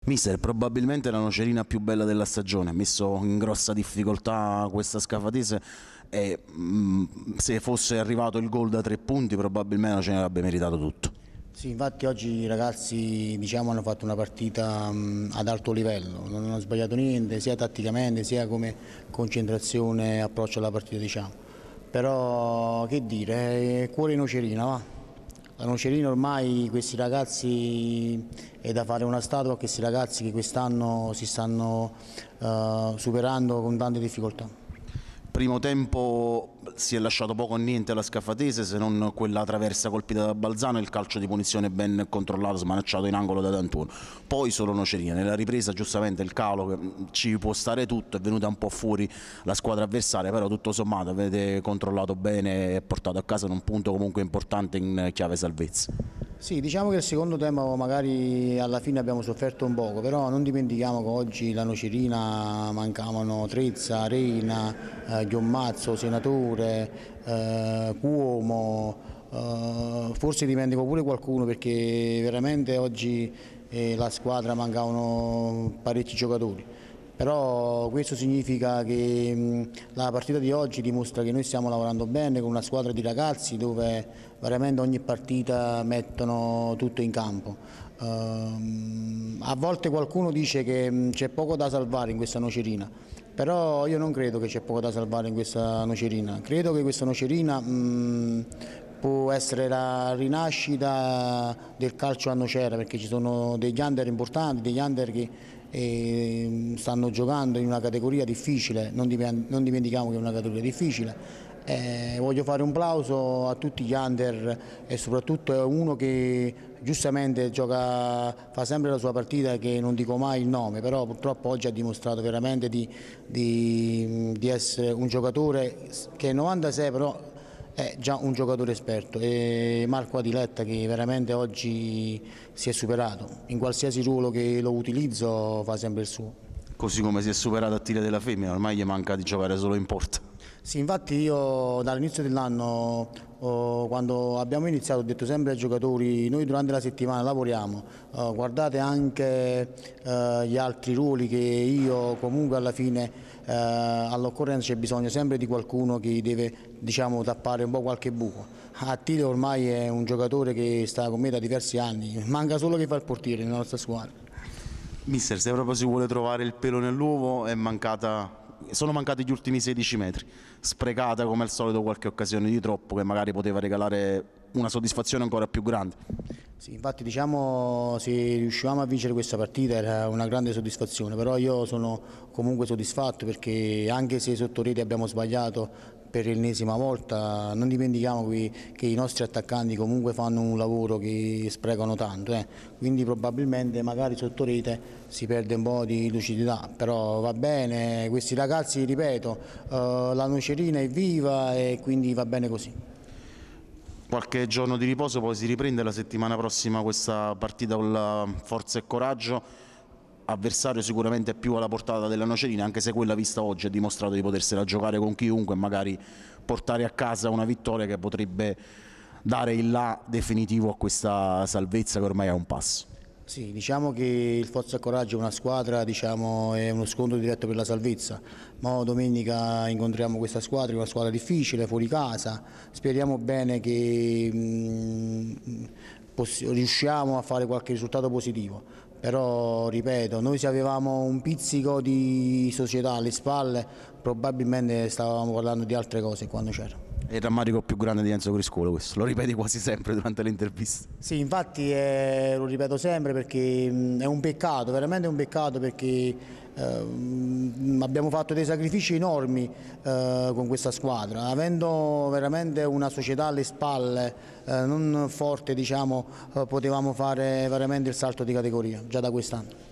Mister, probabilmente la nocerina più bella della stagione, ha messo in grossa difficoltà questa Scafatese e se fosse arrivato il gol da 3 punti probabilmente ce ne avrebbe meritato tutto. Sì, infatti oggi i ragazzi hanno fatto una partita ad alto livello, non hanno sbagliato niente, sia tatticamente sia come concentrazione e approccio alla partita. Però che dire, cuore nocerina, va. La nocerina ormai questi ragazzi è da fare una statua a questi ragazzi che quest'anno si stanno superando con tante difficoltà. Primo tempo si è lasciato poco o niente alla Scafatese se non quella traversa colpita da Balzano e il calcio di punizione ben controllato, smanacciato in angolo da D'Antuono. Poi solo nocerina, nella ripresa giustamente il calo ci può stare tutto, è venuta un po' fuori la squadra avversaria, però tutto sommato avete controllato bene e portato a casa un punto comunque importante in chiave salvezza. Sì, diciamo che il secondo tempo magari alla fine abbiamo sofferto un poco, però non dimentichiamo che oggi la nocerina mancavano Trezza, Reina, Giommazzo, Senatore, Cuomo, forse dimentico pure qualcuno perché veramente oggi la squadra mancavano parecchi giocatori. Però questo significa che la partita di oggi dimostra che noi stiamo lavorando bene con una squadra di ragazzi dove veramente ogni partita mettono tutto in campo. A volte qualcuno dice che c'è poco da salvare in questa nocerina, però io non credo che c'è poco da salvare in questa nocerina. Credo che questa nocerina può essere la rinascita del calcio a Nocera, perché ci sono degli under importanti, degli under che stanno giocando in una categoria difficile, non dimentichiamo che è una categoria difficile. Voglio fare un plauso a tutti gli under e soprattutto a uno che giustamente gioca, fa sempre la sua partita, che non dico mai il nome, però purtroppo oggi ha dimostrato veramente di essere un giocatore che è 96, però è già un giocatore esperto, e Marco Adiletta che veramente oggi si è superato, in qualsiasi ruolo che lo utilizzo fa sempre il suo. Così come si è superato a tiro della femmina, ormai gli manca di giocare solo in porta. Sì, infatti io dall'inizio dell'anno, quando abbiamo iniziato, ho detto sempre ai giocatori: noi durante la settimana lavoriamo, guardate anche gli altri ruoli, che io comunque alla fine all'occorrenza c'è bisogno sempre di qualcuno che deve, diciamo, tappare un po' qualche buco. Attila ormai è un giocatore che sta con me da diversi anni, manca solo che fa il portiere nella nostra squadra. Mister, se proprio si vuole trovare il pelo nell'uovo, sono mancati gli ultimi 16 metri, sprecata come al solito qualche occasione di troppo che magari poteva regalare una soddisfazione ancora più grande. Sì, infatti diciamo, se riuscivamo a vincere questa partita era una grande soddisfazione, però io sono comunque soddisfatto perché anche se sotto rete abbiamo sbagliato per l'ennesima volta, non dimentichiamo che i nostri attaccanti comunque fanno un lavoro che sprecano tanto, quindi probabilmente magari sotto rete si perde un po' di lucidità, però va bene, questi ragazzi, ripeto, la nocerina è viva e quindi va bene così. Qualche giorno di riposo, poi si riprende la settimana prossima questa partita con la Forza e Coraggio, avversario sicuramente più alla portata della nocerina, anche se quella vista oggi ha dimostrato di potersela giocare con chiunque e magari portare a casa una vittoria che potrebbe dare il là definitivo a questa salvezza che ormai è a un passo. Sì, diciamo che il Forza e Coraggio è una squadra, diciamo, è uno scontro diretto per la salvezza, ma domenica incontriamo questa squadra, che è una squadra difficile, fuori casa, speriamo bene che riusciamo a fare qualche risultato positivo, però ripeto, noi se avevamo un pizzico di società alle spalle probabilmente stavamo parlando di altre cose quando c'era. È il rammarico più grande di Enzo Criscuolo questo, lo ripeti quasi sempre durante le interviste. Sì, infatti lo ripeto sempre perché è un peccato, veramente un peccato, perché abbiamo fatto dei sacrifici enormi con questa squadra, avendo veramente una società alle spalle non forte, diciamo, potevamo fare veramente il salto di categoria già da quest'anno.